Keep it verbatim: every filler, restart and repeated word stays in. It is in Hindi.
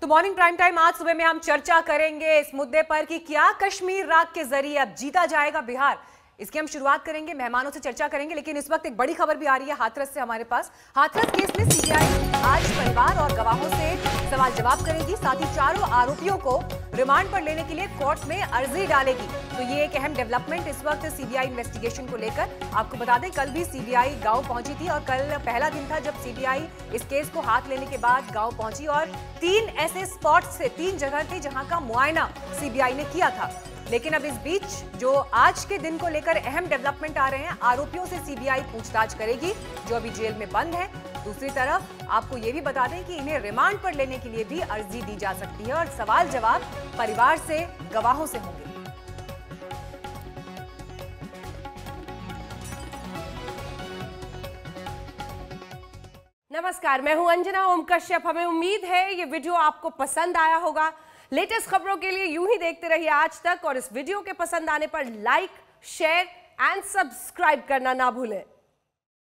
तो मॉर्निंग प्राइम टाइम आज सुबह में हम चर्चा करेंगे इस मुद्दे पर कि क्या कश्मीर राग के जरिए अब जीता जाएगा बिहार। इसकी हम शुरुआत करेंगे, मेहमानों से चर्चा करेंगे, लेकिन इस वक्त एक बड़ी खबर भी आ रही है हाथरस से हमारे पास। हाथरस केस में सीबीआई आज परिवार और गवाहों से सवाल जवाब करेगी, साथ ही चारों आरोपियों को रिमांड पर लेने के लिए कोर्ट में अर्जी डालेगी। तो ये एक अहम डेवलपमेंट इस वक्त सीबीआई इन्वेस्टिगेशन को लेकर। आपको बता दें कल भी सीबीआई गांव पहुंची थी और कल पहला दिन था जब सीबीआई इस केस को हाथ लेने के बाद गांव पहुंची और तीन ऐसे स्पॉट से तीन जगह थे जहां का मुआयना सीबीआई ने किया था। लेकिन अब इस बीच जो आज के दिन को लेकर अहम डेवलपमेंट आ रहे हैं, आरोपियों से सीबीआई पूछताछ करेगी जो अभी जेल में बंद है। दूसरी तरफ आपको ये भी बता दें कि इन्हें रिमांड पर लेने के लिए भी अर्जी दी जा सकती है और सवाल जवाब परिवार से, गवाहों से होंगे। नमस्कार, मैं हूं अंजना ओम कश्यप। हमें उम्मीद है ये वीडियो आपको पसंद आया होगा। लेटेस्ट खबरों के लिए यूं ही देखते रहिए आज तक और इस वीडियो के पसंद आने पर लाइक, शेयर एंड सब्सक्राइब करना ना भूलें।